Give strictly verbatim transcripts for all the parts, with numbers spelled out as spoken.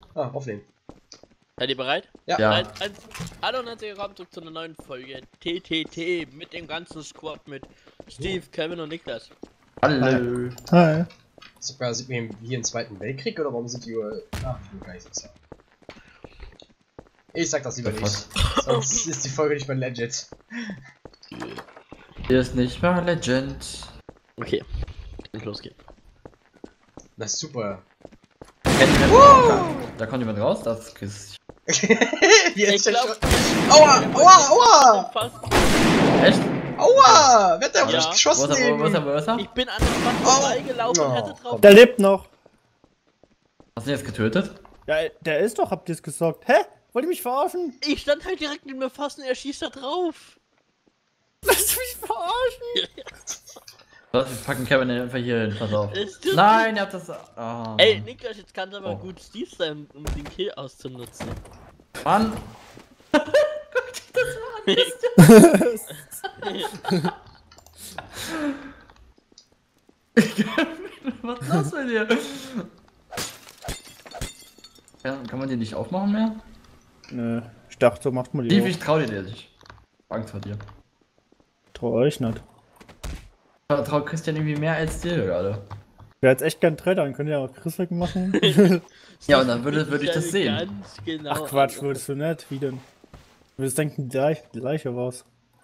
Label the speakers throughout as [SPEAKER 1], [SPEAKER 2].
[SPEAKER 1] Ah, aufnehmen.
[SPEAKER 2] Seid ihr bereit?
[SPEAKER 1] Ja.
[SPEAKER 3] Ja.
[SPEAKER 2] Eins, eins. Hallo und herzlich willkommen zurück zu einer neuen Folge T T T mit dem ganzen Squad mit Steve, Kevin und Niklas.
[SPEAKER 3] Hallo.
[SPEAKER 4] Hi.
[SPEAKER 1] Sogar sind wir hier im Zweiten Weltkrieg oder warum sind die Uhr? Ah, ich will gar nicht sagen. Ich sag das lieber
[SPEAKER 3] The
[SPEAKER 1] nicht. Sonst ist die Folge nicht mehr legit.
[SPEAKER 3] Hier ist nicht mal Legend.
[SPEAKER 2] Okay, kann losgehen.
[SPEAKER 1] Na super.
[SPEAKER 3] Da, da kommt jemand raus, das ist.
[SPEAKER 1] Wie
[SPEAKER 2] Ich
[SPEAKER 1] ist der
[SPEAKER 2] glaub,
[SPEAKER 1] schon? Aua, aua, aua!
[SPEAKER 2] Fast,
[SPEAKER 3] Echt?
[SPEAKER 1] Aua! Wer hat da
[SPEAKER 2] Ja.
[SPEAKER 3] Wo
[SPEAKER 1] geschossen
[SPEAKER 3] ist er, wo ist er,
[SPEAKER 1] eben?
[SPEAKER 3] wo ist er?
[SPEAKER 2] ich bin an dem Fass
[SPEAKER 1] Oh.
[SPEAKER 2] vorbeigelaufen und
[SPEAKER 1] Oh.
[SPEAKER 2] hatte drauf.
[SPEAKER 4] Der lebt noch.
[SPEAKER 3] Hast du ihn jetzt getötet?
[SPEAKER 4] Ja, der ist doch, habt ihr es gesagt. Hä? Wollt ihr mich verarschen?
[SPEAKER 2] Ich stand halt direkt neben dem Fass und er schießt da drauf.
[SPEAKER 4] Lasst mich verarschen!
[SPEAKER 3] Was, wir packen Kevin einfach hier hin, pass auf.
[SPEAKER 2] Es tut
[SPEAKER 3] Nein, ihr habt das. Oh.
[SPEAKER 2] Ey, Niklas, jetzt kann es aber
[SPEAKER 3] Oh.
[SPEAKER 2] gut Steve sein, um den Kill auszunutzen.
[SPEAKER 3] Mann! Was ist das bei dir? Kann, kann man die nicht aufmachen mehr?
[SPEAKER 4] Nö, ich dachte, so macht man die
[SPEAKER 3] Steve,
[SPEAKER 4] auch.
[SPEAKER 3] ich trau dir nicht. Angst vor dir.
[SPEAKER 4] Trau euch nicht.
[SPEAKER 3] Ich trau Christian irgendwie mehr als dir gerade.
[SPEAKER 4] Wer jetzt echt gern Trade, dann könnt ihr auch Chris machen.
[SPEAKER 3] Ja, und dann würde, würde ich das
[SPEAKER 2] Ja,
[SPEAKER 3] sehen.
[SPEAKER 2] Ganz genau.
[SPEAKER 4] Ach Quatsch, würdest du nicht? Wie denn? Du würdest denken, die Leiche, die Leiche war's.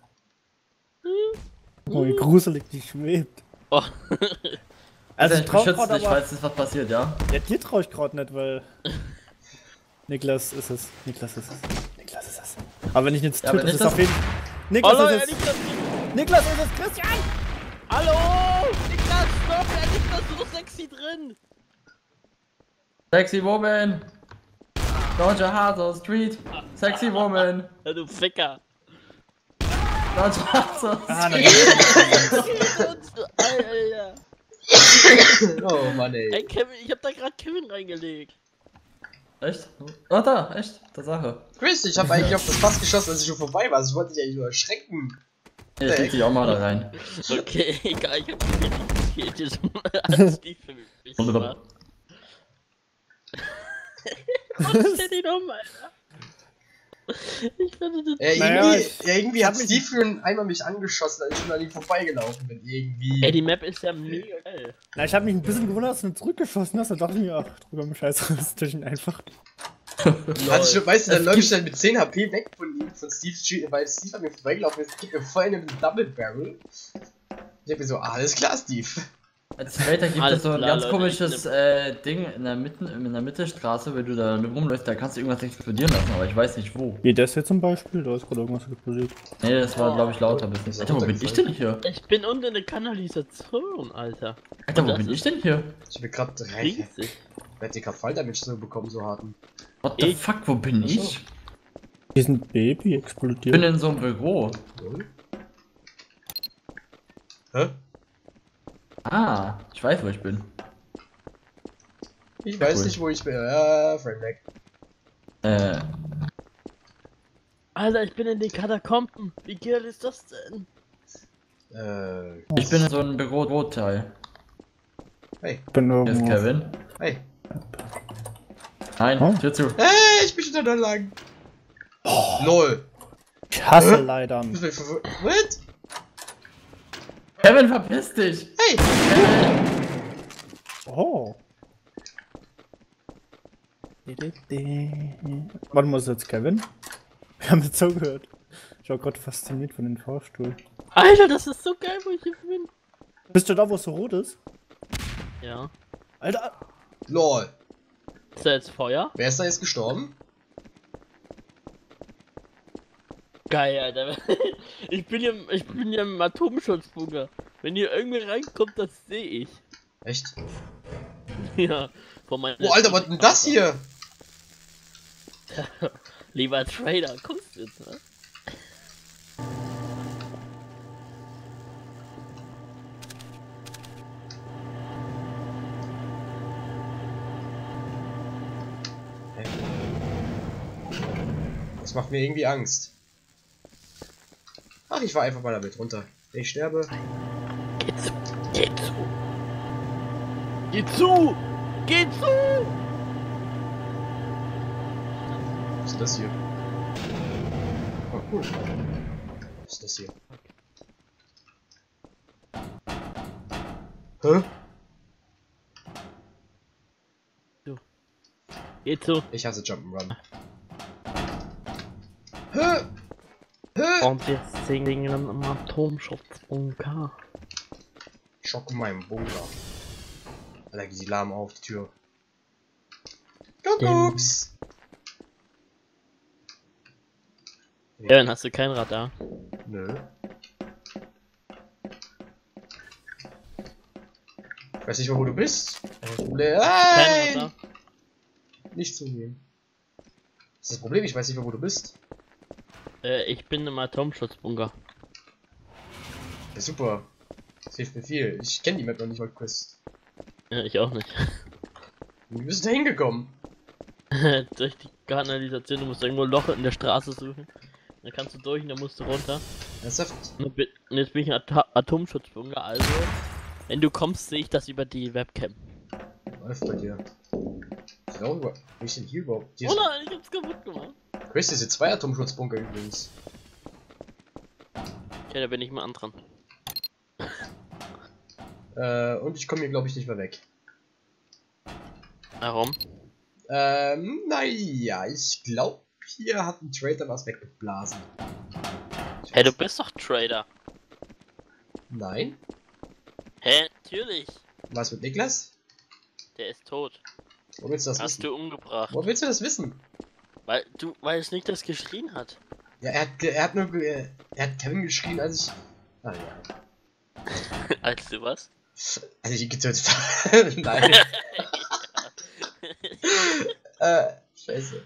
[SPEAKER 4] Oh, wie gruselig die schwebt.
[SPEAKER 2] Oh.
[SPEAKER 4] Also ich
[SPEAKER 3] ich
[SPEAKER 4] trau
[SPEAKER 3] beschütze
[SPEAKER 4] grad
[SPEAKER 3] dich,
[SPEAKER 4] aber...
[SPEAKER 3] falls es was passiert, ja?
[SPEAKER 4] Ja, dir trau ich gerade nicht, weil... Niklas ist es. Niklas ist es. Niklas ist es. Aber wenn ich ihn jetzt
[SPEAKER 3] Ja,
[SPEAKER 4] töte,
[SPEAKER 3] aber
[SPEAKER 4] ist
[SPEAKER 3] nicht
[SPEAKER 4] es
[SPEAKER 3] das-
[SPEAKER 4] auf jeden... Niklas
[SPEAKER 2] Hallo,
[SPEAKER 4] ist es!
[SPEAKER 2] Niklas!
[SPEAKER 4] Niklas ist es, Christian!
[SPEAKER 2] Hallo! Niklas, stopp! Ja, Niklas, du bist sexy drin!
[SPEAKER 3] Sexy Woman! Don't your heart on street! Sexy Woman!
[SPEAKER 2] Ja, du Ficker!
[SPEAKER 3] Don't your heart on
[SPEAKER 4] Ah,
[SPEAKER 3] street!
[SPEAKER 2] Alter!
[SPEAKER 1] Oh Mann
[SPEAKER 2] Ey,
[SPEAKER 1] ey.
[SPEAKER 2] Kevin, ich hab da gerade Kevin reingelegt.
[SPEAKER 3] Echt? Oh, da, echt? Tatsache.
[SPEAKER 1] Chris, ich hab eigentlich auf das Fass geschossen, als ich schon vorbei war. Das wollte ich eigentlich nur erschrecken.
[SPEAKER 3] Jetzt leg dich auch mal da rein.
[SPEAKER 2] Okay, egal, ich hab die jetzt alles die für mich gemacht. Was ist denn die nochmal, Alter? Ich fand das...
[SPEAKER 1] Ja, irgendwie,
[SPEAKER 4] Naja, ich-
[SPEAKER 1] ja, irgendwie
[SPEAKER 4] ich
[SPEAKER 1] hat
[SPEAKER 4] hab mich-
[SPEAKER 1] Steve für einen einmal mich angeschossen, als ich schon an ihm vorbeigelaufen bin. Irgendwie.
[SPEAKER 2] Ey, die Map ist ja mega geil.
[SPEAKER 4] Na, ich hab mich ein bisschen gewundert, dass du nicht zurückgeschossen hast. Da dachte ich mir, ach, drüber mir scheiße, das ist natürlich einfach.
[SPEAKER 1] Also, ich, weißt du, dann
[SPEAKER 3] Es
[SPEAKER 1] läuft
[SPEAKER 3] gibt-
[SPEAKER 1] ich dann mit zehn H P weg von ihm, von Steve Street, weil Steve an mir vorbeigelaufen ist, gibt mir voll in den Double Barrel. Ich hab mir so, ah, alles klar, Steve.
[SPEAKER 3] Als Später gibt
[SPEAKER 2] Alles
[SPEAKER 3] es so ein
[SPEAKER 2] klar,
[SPEAKER 3] ganz
[SPEAKER 2] Leute,
[SPEAKER 3] komisches
[SPEAKER 2] ich
[SPEAKER 3] äh, Ding in der, Mitte, in der Mittelstraße, wenn du da rumläufst, da kannst du irgendwas explodieren lassen, aber ich weiß nicht wo.
[SPEAKER 4] Wie das hier zum Beispiel, da ist gerade irgendwas explodiert.
[SPEAKER 3] Nee, das war glaube ich lauter ein bisschen. Alter, wo bin ich denn hier?
[SPEAKER 2] Ich bin unten in der Kanalisation, Alter.
[SPEAKER 3] Alter, wo
[SPEAKER 2] Das
[SPEAKER 3] bin
[SPEAKER 2] ist
[SPEAKER 3] ich denn hier?
[SPEAKER 1] Ich hab grad drei.
[SPEAKER 2] Riesig.
[SPEAKER 1] Wer hat hier grad Falldamage so bekommen, so harten?
[SPEAKER 3] What the
[SPEAKER 2] Ich-
[SPEAKER 3] fuck, wo bin
[SPEAKER 1] Ach so.
[SPEAKER 3] ich?
[SPEAKER 4] Hier ist ein Baby
[SPEAKER 3] Ich
[SPEAKER 4] explodiert.
[SPEAKER 3] bin in so einem Büro.
[SPEAKER 1] Lol. Hä?
[SPEAKER 3] Ah, ich weiß, wo ich bin.
[SPEAKER 1] Ich weiß
[SPEAKER 3] Cool.
[SPEAKER 1] nicht, wo ich bin. Ja, Frame weg.
[SPEAKER 3] Äh,
[SPEAKER 2] Alter, ich bin in den Katakomben. Wie geil ist das denn?
[SPEAKER 1] Äh,
[SPEAKER 3] ich bin in so einem Büro-Teil.
[SPEAKER 1] hey,
[SPEAKER 4] Ich bin
[SPEAKER 3] Hier ist
[SPEAKER 4] irgendwo.
[SPEAKER 3] Kevin.
[SPEAKER 1] hey.
[SPEAKER 3] Nein,
[SPEAKER 4] Oh.
[SPEAKER 3] Tür zu.
[SPEAKER 1] Hey, ich bin schon da lang. Oh. Lol.
[SPEAKER 4] Ich hasse
[SPEAKER 1] Hä?
[SPEAKER 4] Leitern.
[SPEAKER 1] Bist du verwirrt? What?
[SPEAKER 3] Kevin, verpiss dich!
[SPEAKER 1] Hey!
[SPEAKER 3] Kevin.
[SPEAKER 4] Oh. Wann muss jetzt Kevin? Wir haben jetzt so gehört. Ich war gerade fasziniert von dem Fahrstuhl.
[SPEAKER 2] Alter, das ist so geil, wo ich hier bin.
[SPEAKER 4] Bist du da, wo es so rot ist?
[SPEAKER 2] Ja.
[SPEAKER 4] Alter!
[SPEAKER 1] Lol.
[SPEAKER 2] Ist da jetzt Feuer?
[SPEAKER 1] Wer ist da jetzt gestorben?
[SPEAKER 2] Geil, Alter. Ich bin hier, ich bin hier im Atomschutzbunker. Wenn hier irgendwer reinkommt, das sehe ich.
[SPEAKER 1] Echt?
[SPEAKER 2] Ja. Von meiner
[SPEAKER 1] Oh, Alter, was ist denn das hier?
[SPEAKER 2] Lieber Trader, kommst du jetzt, ne?
[SPEAKER 1] Das macht mir irgendwie Angst. Ach, ich war einfach mal damit runter. Ich sterbe.
[SPEAKER 2] Geh zu! Geh zu! Geh zu! Geh zu!
[SPEAKER 1] ist das hier? Oh, cool. Was ist das hier? Hä?
[SPEAKER 2] Geht so.
[SPEAKER 1] Ich hasse Jump'n'Run. Hä? Hä?
[SPEAKER 2] Und wir singen am Atomschutzbunker.
[SPEAKER 1] Schock in meinem Bunker. Alter, geht die Lahm auf die Tür. Kuckucks!
[SPEAKER 2] Ja, dann hast du kein Radar.
[SPEAKER 1] Nö. Ich weiß nicht mal, wo du bist.
[SPEAKER 2] Kein
[SPEAKER 1] Nein!
[SPEAKER 2] Radar.
[SPEAKER 1] Nicht zugeben. Das ist das Problem, ich weiß nicht mehr, wo du bist.
[SPEAKER 2] Äh, ich bin im Atomschutzbunker.
[SPEAKER 1] Ja, super. Das hilft mir viel. Ich kenne die Map noch nicht mal, Quest.
[SPEAKER 2] Ja, ich auch nicht.
[SPEAKER 1] Wie bist du da hingekommen?
[SPEAKER 2] Durch die Kanalisation, du musst irgendwo ein Loch in der Straße suchen. Dann kannst du durch und dann musst du runter.
[SPEAKER 1] Ernsthaft?
[SPEAKER 2] Und bin- und jetzt bin ich im At Atomschutzbunker, also wenn du kommst, sehe ich das über die Webcam.
[SPEAKER 1] Läuft bei dir. Genau, wo ist denn hier überhaupt? Hier
[SPEAKER 2] Oh
[SPEAKER 1] ist,
[SPEAKER 2] nein, ich hab's kaputt gemacht.
[SPEAKER 1] Quest ist jetzt zwei Atomschutzbunker übrigens.
[SPEAKER 2] Okay, da bin ich mal an dran.
[SPEAKER 1] Äh, und ich komme hier glaube ich nicht mehr weg.
[SPEAKER 2] Warum?
[SPEAKER 1] Ähm, naja, ich glaube, hier hat ein Traitor was weggeblasen. Ich
[SPEAKER 2] Hey, du
[SPEAKER 1] weiß-
[SPEAKER 2] bist doch Trader.
[SPEAKER 1] Nein?
[SPEAKER 2] Hä? Natürlich.
[SPEAKER 1] Was mit Niklas?
[SPEAKER 2] Der ist tot.
[SPEAKER 1] Wo willst du das
[SPEAKER 2] Hast
[SPEAKER 1] wissen?
[SPEAKER 2] du umgebracht.
[SPEAKER 1] Wo willst du das wissen?
[SPEAKER 2] Weil du, weil es nicht das geschrien hat.
[SPEAKER 1] Ja, er hat, ge- er hat nur, ge- er hat Kevin geschrien, als ich, ah ja,
[SPEAKER 2] Als du was?
[SPEAKER 1] als ich ihn getötet habe. Nein. äh, scheiße.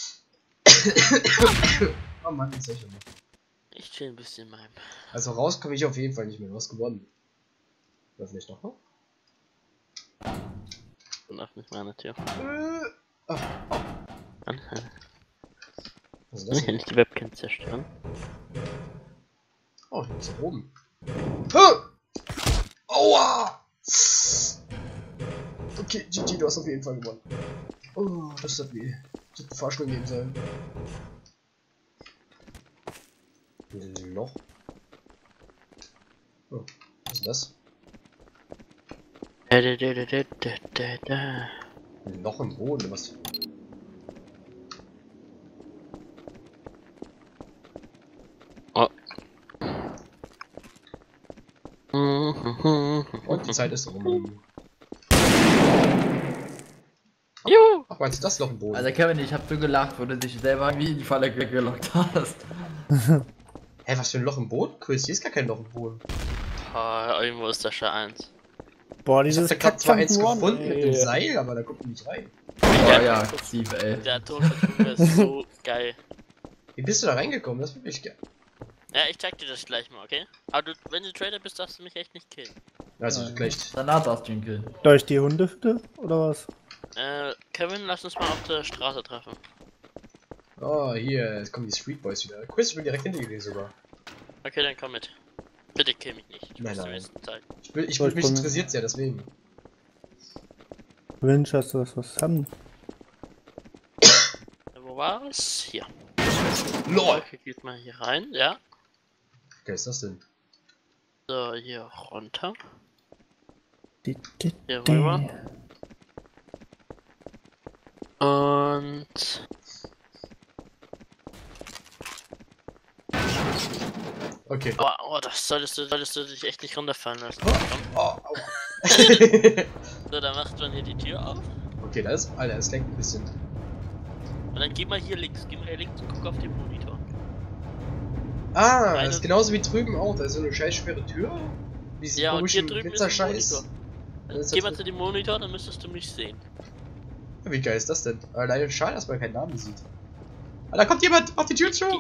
[SPEAKER 1] Oh Mann, was soll ich denn machen?
[SPEAKER 2] Ich chill ein bisschen in meinem.
[SPEAKER 1] Also raus komme ich auf jeden Fall nicht mehr. Du hast gewonnen. Oder vielleicht noch noch?
[SPEAKER 2] Und öffne ich meine Tür.
[SPEAKER 1] Äh, ah,
[SPEAKER 2] An.
[SPEAKER 1] was ist
[SPEAKER 2] Kann
[SPEAKER 1] das
[SPEAKER 2] ich ja
[SPEAKER 1] denn?
[SPEAKER 2] nicht die Webcam zerstören?
[SPEAKER 1] Oh, hier ist er oben. Ah! Aua! Okay, G G, du hast auf jeden Fall gewonnen. Oh, das hat weh. Ich hätte Fahrstuhl nehmen sollen. Ein Loch. Oh, was ist das?
[SPEAKER 2] Da, da, da, da, da, da, da.
[SPEAKER 1] Ein Loch im Boden, was? Und die Zeit ist rum.
[SPEAKER 2] Juhu!
[SPEAKER 1] Ach, meinst du das Loch im Boden?
[SPEAKER 3] Also Kevin, ich hab so gelacht, wo du dich selber wie in die Falle ge- gelockt hast.
[SPEAKER 1] Hä, was für ein Loch im Boden? Chris, hier ist gar kein Loch im Boden.
[SPEAKER 2] Oh, irgendwo ist da schon eins.
[SPEAKER 4] Boah,
[SPEAKER 1] Ich
[SPEAKER 4] dieses
[SPEAKER 1] hab da gerade zwar eins
[SPEAKER 4] Kack-Jump'n'Run,
[SPEAKER 1] gefunden mit
[SPEAKER 4] ey.
[SPEAKER 1] dem Seil, aber da kommt man nicht rein.
[SPEAKER 3] Oh ja, Steve, ey.
[SPEAKER 2] Der Atomschutzbunker ist so geil.
[SPEAKER 1] Wie bist du da reingekommen? Das würde ich gerne.
[SPEAKER 2] Ja, ich zeig dir das gleich mal, okay? Aber du, wenn du Trader bist, darfst du mich echt nicht killen.
[SPEAKER 1] Also,
[SPEAKER 4] Nein.
[SPEAKER 1] gleich.
[SPEAKER 3] Danach darfst du ihn killen.
[SPEAKER 4] Durch die Hundehütte oder was?
[SPEAKER 2] Äh, Kevin, lass uns mal auf der Straße treffen.
[SPEAKER 1] Oh, hier, jetzt kommen die Street Boys wieder. Chris, ich bin direkt hinter dir sogar.
[SPEAKER 2] Okay, dann komm mit. Bitte kill mich nicht. Du
[SPEAKER 1] Nein,
[SPEAKER 2] bist
[SPEAKER 1] nein.
[SPEAKER 2] im besten Zeit.
[SPEAKER 1] Ich will, ich
[SPEAKER 4] So,
[SPEAKER 1] will
[SPEAKER 4] ich
[SPEAKER 1] mich
[SPEAKER 4] komm mit.
[SPEAKER 1] interessiert ja, deswegen.
[SPEAKER 4] Winchester, was was haben?
[SPEAKER 2] Äh, wo war es? Hier.
[SPEAKER 1] LOL!
[SPEAKER 2] Okay, geht mal hier rein, ja.
[SPEAKER 1] Okay, ist das denn?
[SPEAKER 2] So, hier runter.
[SPEAKER 4] Die, die,
[SPEAKER 2] Hier
[SPEAKER 4] die.
[SPEAKER 2] rüber. Und...
[SPEAKER 1] Okay.
[SPEAKER 2] Oh, oh, das solltest du, solltest du dich echt nicht runterfallen lassen.
[SPEAKER 1] Oh, oh.
[SPEAKER 2] So, dann macht man hier die Tür auf.
[SPEAKER 1] Okay, das ist, Alter, es lenkt ein bisschen.
[SPEAKER 2] Und dann geh mal hier links, geh mal hier links und guck auf den Monitor.
[SPEAKER 1] Ah,
[SPEAKER 2] Eine-
[SPEAKER 1] das ist genauso wie drüben auch. Da ist so eine scheiß schwere Tür. Diese
[SPEAKER 2] Ja, und hier
[SPEAKER 1] komischen
[SPEAKER 2] drüben ist ein
[SPEAKER 1] Pizzascheiß.
[SPEAKER 2] Monitor.
[SPEAKER 1] Das ist
[SPEAKER 2] Geh
[SPEAKER 1] jetzt-
[SPEAKER 2] mal zu dem Monitor, dann müsstest du mich sehen.
[SPEAKER 1] Wie geil ist das denn? Alleine schade, dass man keinen Namen sieht. Ah, da kommt jemand! Mach die Tür zu!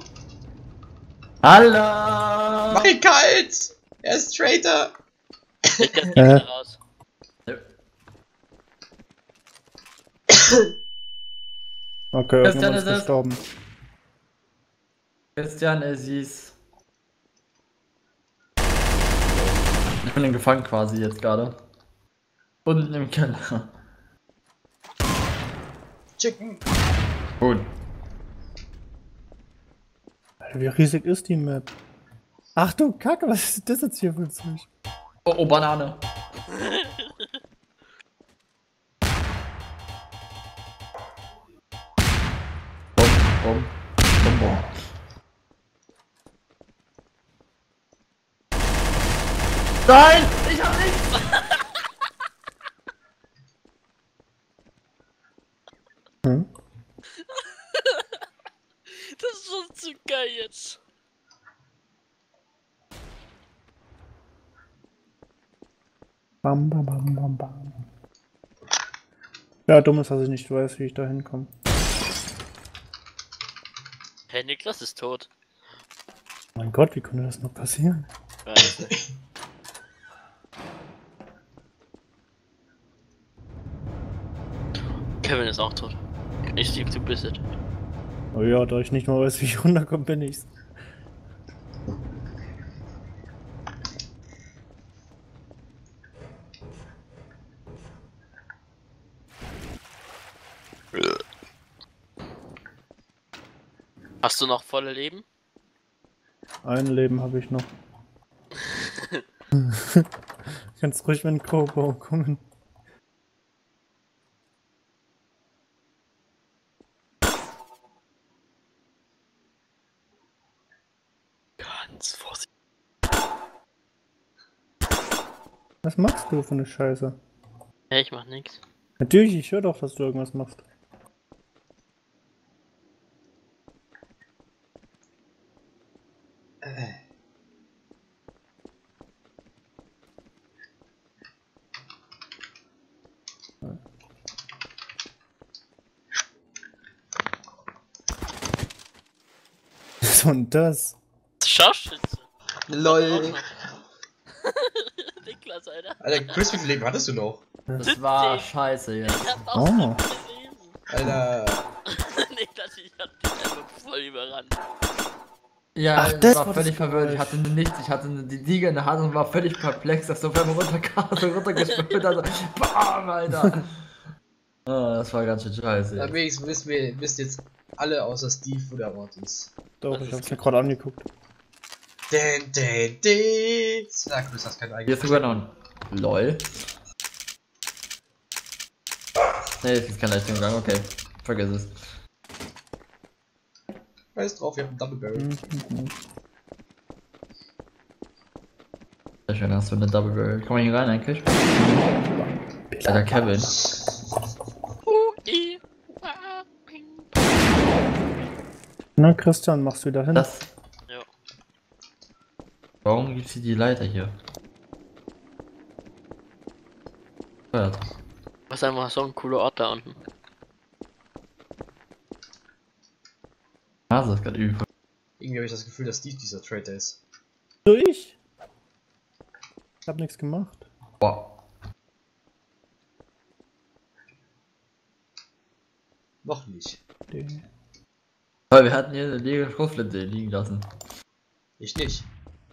[SPEAKER 3] Hallo!
[SPEAKER 1] Mach ihn kalt! Er ist Traitor!
[SPEAKER 2] Ich kann
[SPEAKER 4] Äh.
[SPEAKER 2] nicht raus.
[SPEAKER 4] Okay,
[SPEAKER 3] Christian
[SPEAKER 4] irgendjemand
[SPEAKER 3] ist
[SPEAKER 4] ist
[SPEAKER 3] es.
[SPEAKER 4] gestorben.
[SPEAKER 3] Christian, es ist. Ich bin gefangen quasi jetzt gerade. Unten im Keller.
[SPEAKER 1] Chicken!
[SPEAKER 3] Gut.
[SPEAKER 4] Wie riesig ist die Map? Ach du Kacke, was ist das jetzt hier für ein Zeug?
[SPEAKER 3] Oh, oh, Banane. Bom, bom, bom, bom. Nein! Ich hab nichts!
[SPEAKER 4] Hm?
[SPEAKER 2] Das ist schon zu geil jetzt.
[SPEAKER 4] Bam, bam, bam, bam, bam. Ja, dumm ist, dass ich nicht weiß, wie ich da hinkomme.
[SPEAKER 2] Hey, Niklas ist tot.
[SPEAKER 4] Mein Gott, wie konnte das noch passieren?
[SPEAKER 2] Weiß nicht. Kevin ist auch tot. Ich Steve, du bist es.
[SPEAKER 4] Oh ja, da ich nicht mal weiß, wie ich runterkomme, bin ich's.
[SPEAKER 2] Hast du noch volle Leben?
[SPEAKER 4] Ein Leben habe ich noch. Kannst ruhig mit dem Kobo kommen.
[SPEAKER 2] Ganz vorsichtig.
[SPEAKER 4] Was machst du für eine Scheiße?
[SPEAKER 2] Hey, ich mach nix.
[SPEAKER 4] Natürlich, ich höre doch, dass du irgendwas machst.
[SPEAKER 1] Äh.
[SPEAKER 4] Was war denn das?
[SPEAKER 2] Scharfschütze.
[SPEAKER 1] LOL.
[SPEAKER 2] Niklas, Alter.
[SPEAKER 1] Alter, Chris, wie viel Leben hattest du noch?
[SPEAKER 3] Das war scheiße jetzt.
[SPEAKER 2] Ich hab auch
[SPEAKER 4] Oh.
[SPEAKER 2] siebzehn Leben.
[SPEAKER 1] Alter.
[SPEAKER 2] Niklas, ich hab dich einfach voll überrannt.
[SPEAKER 3] Ja,
[SPEAKER 4] Ach,
[SPEAKER 3] ich
[SPEAKER 4] das
[SPEAKER 3] war
[SPEAKER 4] war
[SPEAKER 3] völlig
[SPEAKER 4] das
[SPEAKER 3] verwirrt. Ich
[SPEAKER 4] Geräusch.
[SPEAKER 3] hatte nichts. Ich hatte die Liege in der Hand und war völlig perplex, dass du auf einmal runterkam, so runtergespült hat. Bam, Alter. Oh, das war ganz schön scheiße.
[SPEAKER 1] Ja,
[SPEAKER 3] Jetzt.
[SPEAKER 1] wenigstens wissen wir, wisst jetzt alle außer Steve, wo der Ort ist.
[SPEAKER 4] Doch,
[SPEAKER 2] Was
[SPEAKER 4] ich
[SPEAKER 2] ist
[SPEAKER 4] hab's mir gerade angeguckt.
[SPEAKER 1] Den, den, den. Sag, Chris, hast kein
[SPEAKER 3] Hier
[SPEAKER 1] eigenes.
[SPEAKER 3] ist sogar noch ein LOL. Ne, jetzt ist kein Leistungsgang, okay. Vergiss es.
[SPEAKER 1] Weiß drauf, wir haben einen Double Barrel.
[SPEAKER 4] Mhm.
[SPEAKER 3] Sehr schön, hast du eine Double Barrel. Komm mal hier rein eigentlich. Alter, Kevin.
[SPEAKER 2] U-I.
[SPEAKER 4] Na, Christian, machst du wieder hin?
[SPEAKER 3] Das.
[SPEAKER 2] Ja.
[SPEAKER 3] Warum gibt's hier die Leiter hier? Hört.
[SPEAKER 2] Was einfach so ein cooler Ort da unten.
[SPEAKER 3] Nase ist gerade übel.
[SPEAKER 1] Irgendwie habe ich das Gefühl, dass Steve dieser Traitor ist.
[SPEAKER 4] Du, ich? Ich hab nichts gemacht.
[SPEAKER 3] Boah.
[SPEAKER 1] Noch nicht.
[SPEAKER 4] Die-
[SPEAKER 3] Weil wir hatten hier eine leere Schrotflinte liegen lassen.
[SPEAKER 1] Ich nicht.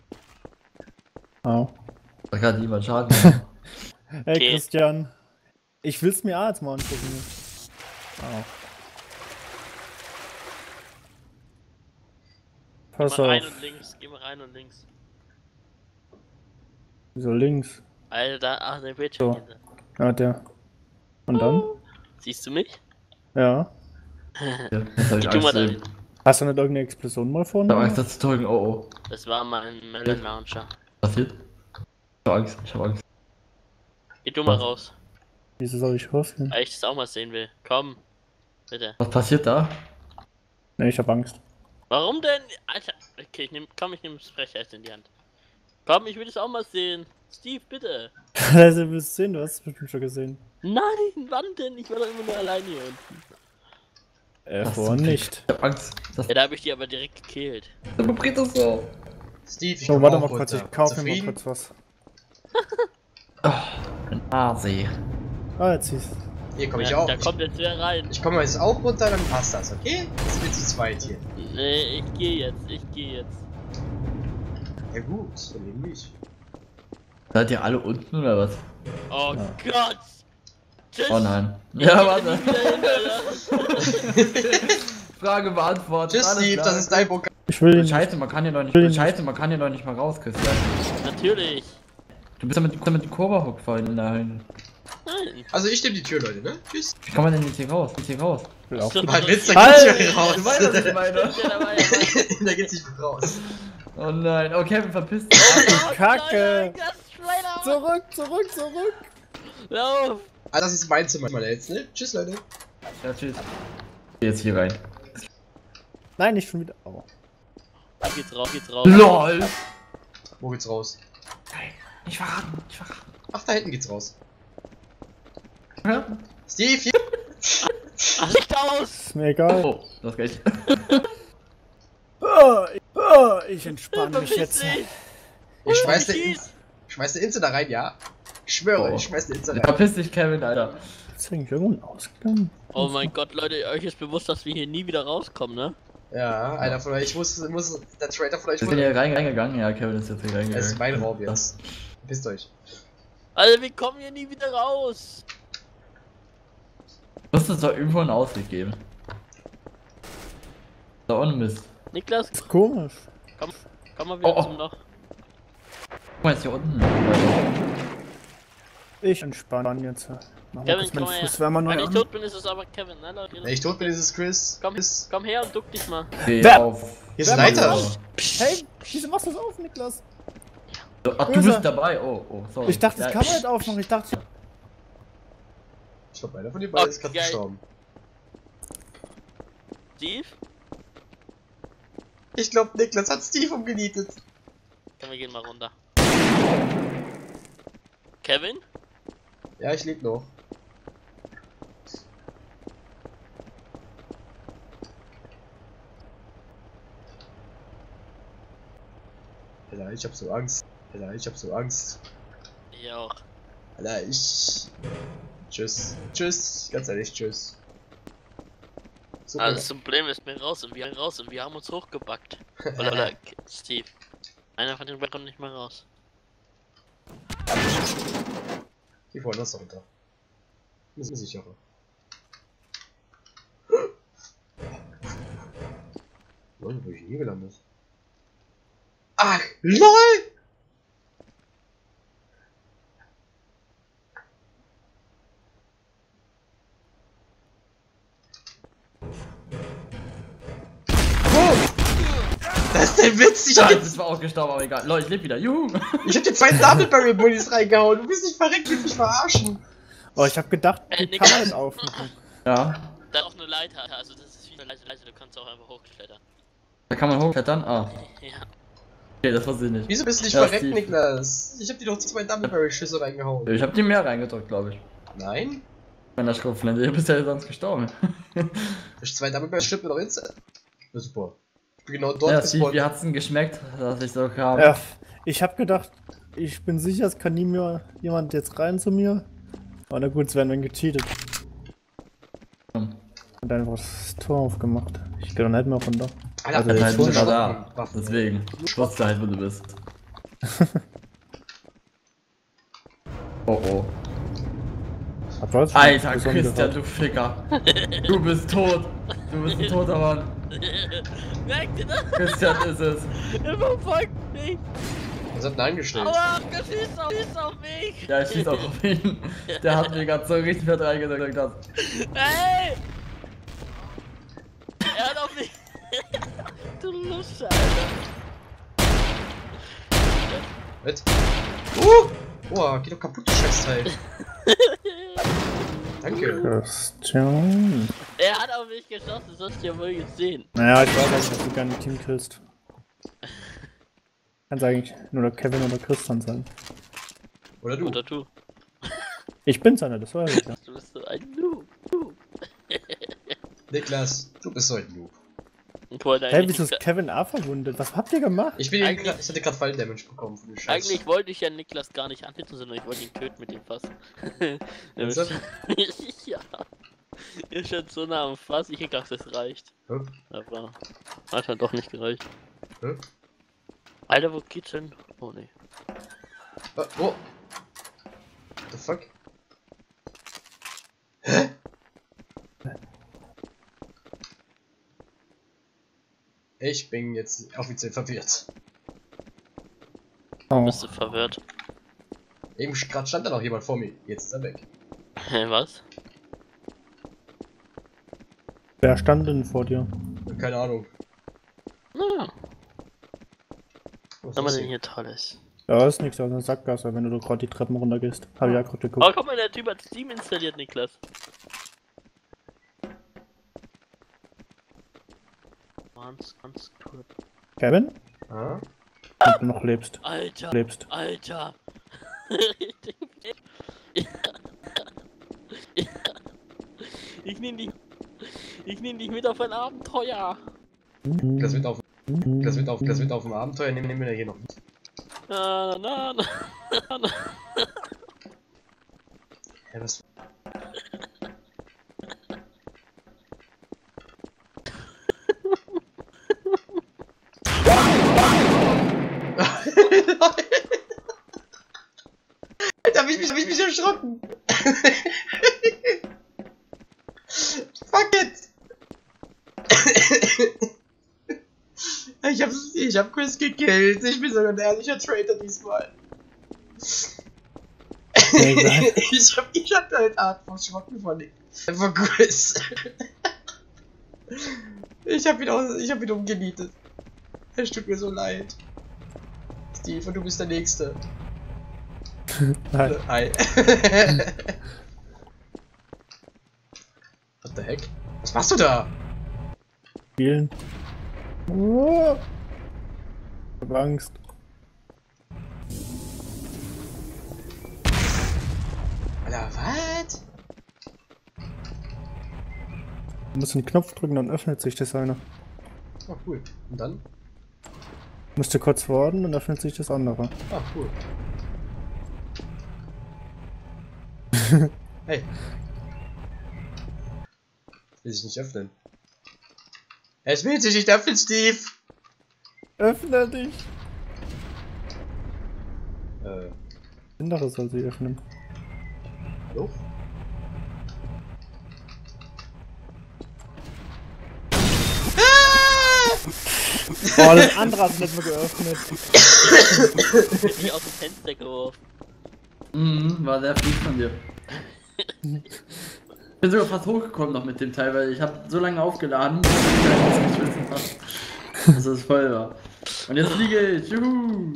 [SPEAKER 4] Au.
[SPEAKER 3] Da kann niemand Schaden machen.
[SPEAKER 4] Hey
[SPEAKER 2] Okay.
[SPEAKER 4] Christian, ich will's mir auch jetzt mal angucken. Au.
[SPEAKER 2] Geh
[SPEAKER 4] Pass
[SPEAKER 2] mal
[SPEAKER 4] auf.
[SPEAKER 2] rein und links. Geh mal rein und links.
[SPEAKER 4] Wieso links?
[SPEAKER 2] Alter, da, ach, der Bildschirm.
[SPEAKER 4] So. Ja, der. Und dann?
[SPEAKER 2] Siehst du mich?
[SPEAKER 4] Ja.
[SPEAKER 3] Ja, jetzt hab ich
[SPEAKER 2] Geh du mal
[SPEAKER 3] Angst.
[SPEAKER 2] da
[SPEAKER 3] Ich
[SPEAKER 2] hin.
[SPEAKER 4] Hast du nicht irgendeine Explosion mal vorne?
[SPEAKER 3] hab Angst, das zu drücken. Oh oh.
[SPEAKER 2] Das war mein Melon Launcher.
[SPEAKER 3] Was passiert? Ich hab Angst. Ich hab Angst.
[SPEAKER 2] Geh du mal
[SPEAKER 3] Was?
[SPEAKER 2] raus.
[SPEAKER 4] Wieso soll ich rausgehen?
[SPEAKER 2] Weil ich das auch mal sehen will. Komm. Bitte.
[SPEAKER 3] Was passiert da?
[SPEAKER 4] Ne, ich hab Angst.
[SPEAKER 2] Warum denn? Alter. Okay, ich nehm, komm, ich nehme das Brecheis in die Hand. Komm, ich will das auch mal sehen. Steve, bitte.
[SPEAKER 4] Also, du willst sehen, du hast es bestimmt schon gesehen.
[SPEAKER 2] Nein, wann denn? Ich war doch immer nur alleine hier unten.
[SPEAKER 4] Äh,
[SPEAKER 3] Was
[SPEAKER 4] vorhin
[SPEAKER 3] zum
[SPEAKER 4] nicht.
[SPEAKER 3] Ich hab Angst. Das
[SPEAKER 2] Ja, da habe ich die aber direkt gekillt.
[SPEAKER 3] vibriert das so.
[SPEAKER 1] Steve, ich
[SPEAKER 4] Oh,
[SPEAKER 1] komm
[SPEAKER 4] warte
[SPEAKER 1] auch
[SPEAKER 4] mal kurz,
[SPEAKER 1] runter.
[SPEAKER 4] ich kaufe mir mal
[SPEAKER 1] Zufrieden?
[SPEAKER 4] kurz was.
[SPEAKER 3] Nase.
[SPEAKER 4] Ah, jetzt siehst
[SPEAKER 1] Hier komme ich
[SPEAKER 2] Ja,
[SPEAKER 1] auch.
[SPEAKER 2] da
[SPEAKER 1] Ich,
[SPEAKER 2] kommt jetzt wer rein.
[SPEAKER 1] ich komme jetzt auch runter, dann passt das, okay? Jetzt sind wir zu zweit hier.
[SPEAKER 2] Nee, ich gehe jetzt, ich gehe jetzt.
[SPEAKER 1] Ja gut, dann nehme ich.
[SPEAKER 3] Seid ihr alle unten oder was?
[SPEAKER 2] Oh
[SPEAKER 4] Ja.
[SPEAKER 2] Gott! Tschüss.
[SPEAKER 3] Oh nein. Ja, warte.
[SPEAKER 2] Alter.
[SPEAKER 3] Frage beantwortet.
[SPEAKER 1] Tschüss
[SPEAKER 3] alles
[SPEAKER 1] Steve,
[SPEAKER 3] klar.
[SPEAKER 1] das ist dein Pokal.
[SPEAKER 4] Ich Ich will ihn.
[SPEAKER 3] Scheiße, man kann ja noch nicht.
[SPEAKER 4] will ihn
[SPEAKER 3] Scheiße, man kann ja noch nicht mal raus, Christian.
[SPEAKER 2] Natürlich.
[SPEAKER 3] Du bist ja mit, mit dem Cobra-Hook vorhin dahin.
[SPEAKER 2] Nein.
[SPEAKER 1] Also ich nehme die Tür, Leute, ne? Tschüss.
[SPEAKER 3] Wie kann man denn jetzt hier raus? Jetzt hier raus?
[SPEAKER 4] will auch.
[SPEAKER 2] So,
[SPEAKER 1] Mein Witz, da
[SPEAKER 4] Halt!
[SPEAKER 1] geht's nicht mehr raus.
[SPEAKER 3] Du weißt, was ich meine.
[SPEAKER 2] Ja, dabei, dabei.
[SPEAKER 1] Da geht's nicht mehr raus.
[SPEAKER 3] Oh nein, oh Kevin, verpiss dich.
[SPEAKER 2] Oh,
[SPEAKER 4] Kacke.
[SPEAKER 2] Leute, das Schweiner.
[SPEAKER 4] Zurück, zurück, zurück.
[SPEAKER 2] Lauf.
[SPEAKER 1] Ah, das ist mein Zimmer jetzt, ne? Tschüss, Leute.
[SPEAKER 3] Ja, tschüss. Geh jetzt hier rein.
[SPEAKER 4] Nein, nicht schon wieder. Oh.
[SPEAKER 2] Geht's raus, geht's raus.
[SPEAKER 3] LOL!
[SPEAKER 1] Wo geht's raus?
[SPEAKER 3] Nein, nicht verraten, nicht verraten.
[SPEAKER 1] Ach, da hinten geht's raus.
[SPEAKER 3] Ja?
[SPEAKER 1] Steve, hier.
[SPEAKER 2] Ach, Licht aus.
[SPEAKER 4] Ist mir egal.
[SPEAKER 3] Oh, das geht.
[SPEAKER 4] Oh, ich, oh, ich entspanne mich
[SPEAKER 2] Verpiss
[SPEAKER 4] jetzt.
[SPEAKER 2] dich.
[SPEAKER 1] Ich schmeiß
[SPEAKER 2] Oh,
[SPEAKER 1] eine Inse, ich schmeiß eine Inse da rein, ja? Ich schwöre,
[SPEAKER 3] Oh.
[SPEAKER 1] ich schmeiß eine Inse rein.
[SPEAKER 3] Verpiss dich, Kevin, Alter.
[SPEAKER 4] Ist eigentlich irgendwo ein Ausgang?
[SPEAKER 2] Oh mein Gott, Leute, euch ist bewusst, dass wir hier nie wieder rauskommen, ne?
[SPEAKER 1] Ja, einer von euch muss, muss der Trader von euch
[SPEAKER 3] Wir sind hier rein, reingegangen, ja, Kevin ist jetzt hier reingegangen.
[SPEAKER 1] Das ist mein Raum jetzt. Pisst euch.
[SPEAKER 2] Also wir kommen hier nie wieder raus.
[SPEAKER 3] Muss es doch irgendwo einen Ausweg geben. Da unten Mist.
[SPEAKER 2] Niklas,
[SPEAKER 4] Ist komisch.
[SPEAKER 2] komm, komm mal wieder
[SPEAKER 3] Oh, oh.
[SPEAKER 2] zum Loch.
[SPEAKER 3] Guck mal, jetzt hier unten.
[SPEAKER 4] Ich entspanne jetzt. Mach mal
[SPEAKER 2] Kevin,
[SPEAKER 4] kurz
[SPEAKER 2] komm
[SPEAKER 4] meinen
[SPEAKER 2] mal her.
[SPEAKER 4] Fußwärmer neu
[SPEAKER 2] Wenn ich
[SPEAKER 4] an.
[SPEAKER 2] tot bin, ist es aber Kevin, ne Leute?
[SPEAKER 1] Wenn ich tot bin, ist es Chris.
[SPEAKER 2] Komm,
[SPEAKER 1] Chris.
[SPEAKER 2] komm her und duck dich mal.
[SPEAKER 3] Geh
[SPEAKER 4] Wer-
[SPEAKER 3] auf.
[SPEAKER 1] Hier ist ein
[SPEAKER 4] Wer macht
[SPEAKER 1] Leiter.
[SPEAKER 4] das? Hey, wieso machst du das auf, Niklas?
[SPEAKER 3] Ach, du
[SPEAKER 4] Böse.
[SPEAKER 3] bist dabei. Oh, oh, sorry.
[SPEAKER 4] Ich dachte, das
[SPEAKER 3] Ja,
[SPEAKER 4] kann man nicht aufmachen. Ich dachte,
[SPEAKER 1] Ich glaube, einer von den beiden
[SPEAKER 2] Oh,
[SPEAKER 1] ist gerade
[SPEAKER 2] geil.
[SPEAKER 1] gestorben.
[SPEAKER 2] Steve?
[SPEAKER 1] Ich glaube, Niklas hat Steve umgenietet.
[SPEAKER 2] Komm, wir gehen mal runter. Kevin?
[SPEAKER 1] Ja, ich lebe noch. Alter, ich hab so Angst. Alter, ich hab so Angst.
[SPEAKER 2] Ich auch.
[SPEAKER 1] Alter, ich... Tschüss. Tschüss. Ganz ehrlich, tschüss. So,
[SPEAKER 2] Also das Problem ist, wir raus und wir raus und wir haben uns hochgebackt. Oder, oder Steve. Einer von den beiden kommt nicht mal raus.
[SPEAKER 1] Die wollen das runter. Ist mir sicherer. Leute, wo ich hier gelandet? Ach, LOL! Das ist der Witz, ich hab,
[SPEAKER 3] Scheiße,
[SPEAKER 1] jetzt,
[SPEAKER 3] das war auch gestorben, aber egal. Leute, ich lebe wieder. Juhu!
[SPEAKER 1] ich hab dir zwei Double Barrel Bullies reingehauen. Du bist nicht verreckt, willst mich verarschen.
[SPEAKER 4] oh, ich hab gedacht,
[SPEAKER 2] Äh,
[SPEAKER 4] die
[SPEAKER 2] Niklas.
[SPEAKER 4] kann man nicht aufmachen.
[SPEAKER 3] Ja,
[SPEAKER 2] Da auch eine Leiter, also das ist wie eine Leiter, du kannst auch einfach hochklettern.
[SPEAKER 3] da kann man hochklettern. Ah,
[SPEAKER 2] Ja.
[SPEAKER 3] okay, das war sinnig.
[SPEAKER 1] Wieso bist du nicht
[SPEAKER 3] Ja,
[SPEAKER 1] verreckt,
[SPEAKER 3] Steve.
[SPEAKER 1] Niklas? Ich hab dir doch zwei Double Barrel Schüsse reingehauen.
[SPEAKER 3] Ich hab die mehr reingedrückt, glaube ich.
[SPEAKER 1] Nein?
[SPEAKER 3] Meiner Schrotflinte. Du bist ja sonst gestorben.
[SPEAKER 1] Ich zwei Double Barrel stimmt mir doch instant. Ja, super. Ich bin genau dort
[SPEAKER 3] Ja, Steve,
[SPEAKER 1] gespawnt.
[SPEAKER 3] wie hat's denn geschmeckt, dass ich so kam?
[SPEAKER 4] Ja, ich hab gedacht, ich bin sicher, es kann nie mehr jemand jetzt rein zu mir. Aber na gut, es werden dann gecheatet.
[SPEAKER 3] Hm.
[SPEAKER 4] Und einfach das Tor aufgemacht. Ich geh doch nicht mehr runter.
[SPEAKER 1] Alter,
[SPEAKER 4] Also
[SPEAKER 3] Dann
[SPEAKER 4] jetzt
[SPEAKER 3] halt
[SPEAKER 4] schon
[SPEAKER 3] sogar
[SPEAKER 1] Waffen,
[SPEAKER 3] da.
[SPEAKER 1] Waffen.
[SPEAKER 3] Deswegen. Ich wusste halt, wo du bist. Oh oh.
[SPEAKER 4] Hab du jetzt schon
[SPEAKER 3] Alter,
[SPEAKER 4] Person
[SPEAKER 3] Christian,
[SPEAKER 4] gehört?
[SPEAKER 3] du Ficker. Du bist tot. Du bist ein toter Mann.
[SPEAKER 2] Merkt ihr das?
[SPEAKER 3] Christian ist es.
[SPEAKER 2] Er verfolgt mich!
[SPEAKER 1] Was hat denn angestellt?
[SPEAKER 2] Aua, der schießt auf, schießt auf mich!
[SPEAKER 3] Ja, ich schieß auch auf ihn. Der hat mir gerade so richtig fett reingedrückt.
[SPEAKER 2] Hey! Er hat auf mich! Du Lusche, Alter!
[SPEAKER 1] Mit? Uh! Oh, geht doch kaputt, das Scheißteil. Danke.
[SPEAKER 4] Christian.
[SPEAKER 2] Er hat auf mich geschossen, das hast du ja wohl gesehen.
[SPEAKER 4] Naja, ich weiß eigentlich, dass du gerne ein Team killst. Kannst eigentlich nur der Kevin oder Christian sein.
[SPEAKER 1] Oder du.
[SPEAKER 2] Oder du.
[SPEAKER 4] Ich bin's ja nicht, das weiß ich ja.
[SPEAKER 2] Du bist so ein Noob. Noob.
[SPEAKER 1] Niklas, du bist so ein Noob.
[SPEAKER 2] Ich wollte
[SPEAKER 4] Hey,
[SPEAKER 2] eigentlich,
[SPEAKER 4] wieso ist Kevin A verwundet? Was habt ihr gemacht?
[SPEAKER 1] Ich bin
[SPEAKER 2] Eigentlich-
[SPEAKER 1] grad, ich hatte gerade Fallen-Damage bekommen von dem Scheiß.
[SPEAKER 2] eigentlich wollte ich ja Niklas gar nicht anhitten, sondern ich wollte ihn töten mit dem Fass.
[SPEAKER 1] Ernsthaft?
[SPEAKER 2] Ja. Ihr steht so nah am Fass, ich dachte, das reicht.
[SPEAKER 1] Hä?
[SPEAKER 2] Aber hat halt doch nicht gereicht.
[SPEAKER 1] Hä?
[SPEAKER 2] Alter, wo geht's hin? Oh ne.
[SPEAKER 1] Oh, oh. What the fuck? Hä? Ich bin jetzt offiziell verwirrt.
[SPEAKER 4] Oh.
[SPEAKER 2] Bist du verwirrt?
[SPEAKER 1] Eben gerade stand da noch jemand vor mir. Jetzt ist er weg.
[SPEAKER 2] Hä, was?
[SPEAKER 4] Wer stand denn vor dir?
[SPEAKER 1] Keine Ahnung.
[SPEAKER 2] Na,
[SPEAKER 1] Was
[SPEAKER 2] was haben wir
[SPEAKER 1] ist
[SPEAKER 2] denn
[SPEAKER 1] hier?
[SPEAKER 2] hier Tolles?
[SPEAKER 4] Da ist nichts aus einer Sackgasse, wenn du gerade die Treppen runter gehst. Hab ich ja gerade
[SPEAKER 2] Oh,
[SPEAKER 4] geguckt.
[SPEAKER 2] guck mal, der Typ hat Steam installiert, Niklas. Ganz, ganz cool.
[SPEAKER 4] Kevin?
[SPEAKER 1] Ah?
[SPEAKER 4] Wenn du noch lebst.
[SPEAKER 2] Alter,
[SPEAKER 4] Lebst.
[SPEAKER 2] Alter. Ich nehm dich. Ich nehm dich mit auf ein Abenteuer.
[SPEAKER 1] Das wird auf. Das wird auf. Das wird auf dem Abenteuer. Nehmen nehmen wir hier noch mit.
[SPEAKER 2] Na, na, na, na, na.
[SPEAKER 1] Ja, was? Alter, hab ich mich, hab ich mich erschrocken. Fuck it. Ich hab, ich hab Chris gekillt. Ich bin sogar ein ehrlicher Traitor diesmal.
[SPEAKER 4] Egal.
[SPEAKER 1] ich hab, ich hab halt hart verschrocken von dem. Von Chris. Ich hab ihn auch, ich hab ihn umgenietet. Es tut mir so leid. Steve, und du bist der Nächste.
[SPEAKER 4] Nein.
[SPEAKER 1] Hi. What the heck? Was machst du da?
[SPEAKER 4] Spielen. Oh. Ich hab Angst.
[SPEAKER 1] Alter, was?
[SPEAKER 4] Du musst den Knopf drücken, dann öffnet sich das eine.
[SPEAKER 1] Oh, cool. Und dann?
[SPEAKER 4] Musst du kurz warten, dann öffnet sich das andere.
[SPEAKER 1] Ah, cool. Hey. Will sich nicht öffnen. Es will sich nicht öffnen, Steve!
[SPEAKER 4] Öffne dich!
[SPEAKER 1] Äh,
[SPEAKER 4] Das andere soll sie öffnen.
[SPEAKER 1] hallo?
[SPEAKER 4] Oh, das andere hat nicht mehr geöffnet.
[SPEAKER 2] Ich hab dich aus dem Fenster geworfen.
[SPEAKER 3] Mhm, war sehr flink von dir. Ich bin sogar fast hochgekommen noch mit dem Teil, weil ich habe so lange aufgeladen, bis ich das geschwissen habe. Dass es voll war. Und jetzt fliege ich, juhu!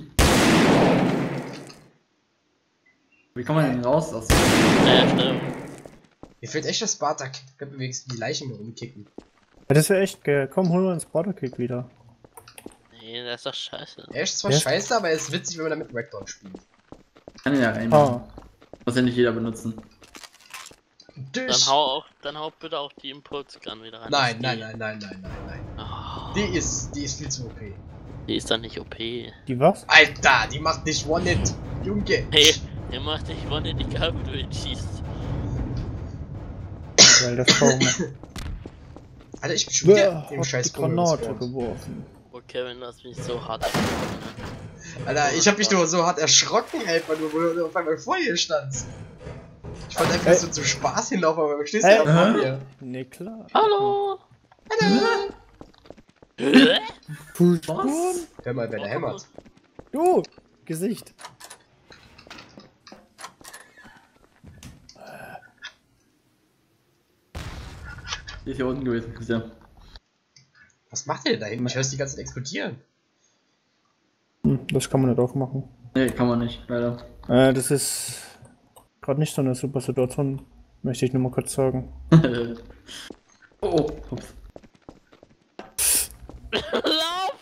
[SPEAKER 3] Wie kann man denn raus aus?
[SPEAKER 2] Naja, stimmt.
[SPEAKER 1] Mir fehlt echt das Spartak. Könnten wir wenigstens die Leichen rumkicken.
[SPEAKER 4] Ja, das wäre echt geil. Komm, hol mal den Sparta-Kick wieder.
[SPEAKER 2] Nee, das ist doch scheiße.
[SPEAKER 1] Er ist zwar
[SPEAKER 4] Ja.
[SPEAKER 1] scheiße, aber er ist witzig, wenn man damit Rackdown spielt.
[SPEAKER 3] Kann ja reinmachen.
[SPEAKER 4] Ah.
[SPEAKER 3] Muss ja nicht jeder benutzen.
[SPEAKER 2] Dann
[SPEAKER 1] Durch.
[SPEAKER 2] hau auch, dann hau bitte auch die Impulsgun wieder rein.
[SPEAKER 1] Nein,
[SPEAKER 2] Die-
[SPEAKER 1] nein, nein, nein, nein, nein, nein.
[SPEAKER 2] Oh,
[SPEAKER 1] Die ist, die ist viel zu O P.
[SPEAKER 2] die ist dann nicht O P.
[SPEAKER 4] Die was?
[SPEAKER 1] Alter, die macht nicht One-Hit. Junge.
[SPEAKER 2] Hey, der macht dich Wonne, egal wo du ihn schießt.
[SPEAKER 4] Weil das Traum.
[SPEAKER 1] Alter, ich bin schon wieder
[SPEAKER 4] Wer
[SPEAKER 1] im
[SPEAKER 4] hat
[SPEAKER 1] scheiß
[SPEAKER 4] die Granate
[SPEAKER 1] Bonus.
[SPEAKER 4] geworfen?
[SPEAKER 2] Oh Kevin, du hast mich so hart.
[SPEAKER 1] Alter, ich hab mich nur so hart erschrocken, einfach nur, wo du auf einmal vor dir standst. Ich wollte einfach
[SPEAKER 4] Hey.
[SPEAKER 1] so zum Spaß hinlaufen, aber du stehst
[SPEAKER 4] Hey.
[SPEAKER 1] ja vor
[SPEAKER 3] Hä?
[SPEAKER 1] mir.
[SPEAKER 4] Ne, klar.
[SPEAKER 2] Hallo!
[SPEAKER 4] Fußspuren?
[SPEAKER 1] Hör mal, wer da hämmert.
[SPEAKER 4] Du! Gesicht.
[SPEAKER 3] Die ist hier unten gewesen, Christian.
[SPEAKER 1] Was macht ihr denn da hinten? Ich höre die ganze Zeit explodieren.
[SPEAKER 4] Hm, das kann man nicht aufmachen.
[SPEAKER 3] Nee, kann man nicht, leider.
[SPEAKER 4] Äh, das ist gerade nicht so eine super Situation, möchte ich nur mal kurz sagen.
[SPEAKER 3] oh, oh, ups.
[SPEAKER 2] Lauf!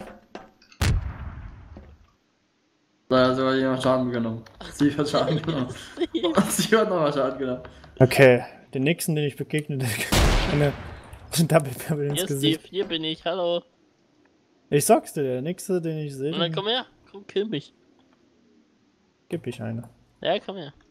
[SPEAKER 3] Da hat sogar jemand Schaden genommen. Sie hat Schaden genommen. Sie hat nochmal Schaden genommen.
[SPEAKER 4] Okay, den nächsten, den ich begegne, der eine Double Barrel ins
[SPEAKER 2] Hier,
[SPEAKER 4] Gesicht.
[SPEAKER 2] Steve, hier bin ich, hallo.
[SPEAKER 4] Ich sag's dir, der nächste, den ich sehe,
[SPEAKER 2] Und dann
[SPEAKER 4] den
[SPEAKER 2] komm her, komm, kill mich.
[SPEAKER 4] geb ich eine.
[SPEAKER 2] Ja, komm her.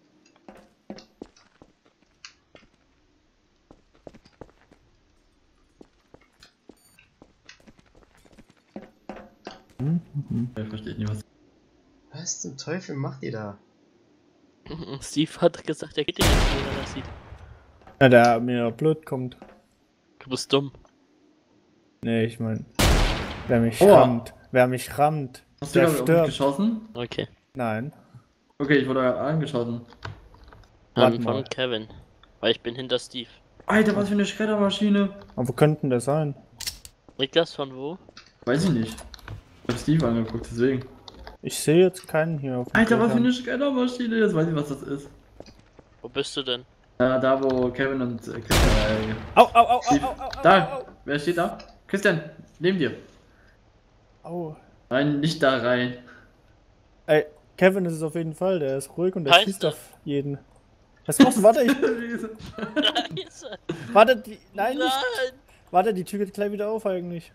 [SPEAKER 3] Ich verstehe nicht, was.
[SPEAKER 1] Was zum Teufel macht ihr da?
[SPEAKER 2] Steve hat gesagt, er geht dir nicht, wenn er das sieht.
[SPEAKER 4] Na, der mir blöd kommt.
[SPEAKER 2] Du bist dumm.
[SPEAKER 4] Nee, ich mein. Wer mich
[SPEAKER 3] Oh.
[SPEAKER 4] rammt, wer mich rammt,
[SPEAKER 3] Hast du
[SPEAKER 4] der
[SPEAKER 3] gerade auf mich
[SPEAKER 4] stirbt.
[SPEAKER 3] geschossen?
[SPEAKER 2] Okay.
[SPEAKER 4] Nein.
[SPEAKER 3] Okay, ich wurde gerade angeschossen.
[SPEAKER 4] Warte
[SPEAKER 2] Ähm,
[SPEAKER 4] mal.
[SPEAKER 2] von Kevin. Weil ich bin hinter Steve.
[SPEAKER 3] Alter, was für eine Schreddermaschine.
[SPEAKER 4] Aber wo könnten der sein?
[SPEAKER 2] Niklas von wo?
[SPEAKER 3] Weiß ich nicht. Ich hab Steve angeguckt, deswegen.
[SPEAKER 4] Ich sehe jetzt keinen hier auf dem
[SPEAKER 3] Alter, was für
[SPEAKER 4] Bildschirm.
[SPEAKER 3] eine Schreddermaschine. Jetzt weiß ich, was das ist.
[SPEAKER 2] Wo bist du denn?
[SPEAKER 3] Äh, da, wo Kevin und äh, Christian. Äh,
[SPEAKER 4] Au, au, au, au,
[SPEAKER 3] Steve.
[SPEAKER 4] au, au, au,
[SPEAKER 3] Da!
[SPEAKER 4] au,
[SPEAKER 3] Wer steht da? Christian, neben dir.
[SPEAKER 4] au.
[SPEAKER 3] Nein, nicht da rein.
[SPEAKER 4] Ey, Kevin ist es auf jeden Fall, der ist ruhig und der
[SPEAKER 2] Heißt
[SPEAKER 4] schießt
[SPEAKER 2] das?
[SPEAKER 4] auf jeden. Was machst du? Warte, ich.
[SPEAKER 2] Scheiße!
[SPEAKER 4] Warte, die, nein, nicht.
[SPEAKER 2] Nein!
[SPEAKER 4] Warte, die Tür geht gleich wieder auf eigentlich.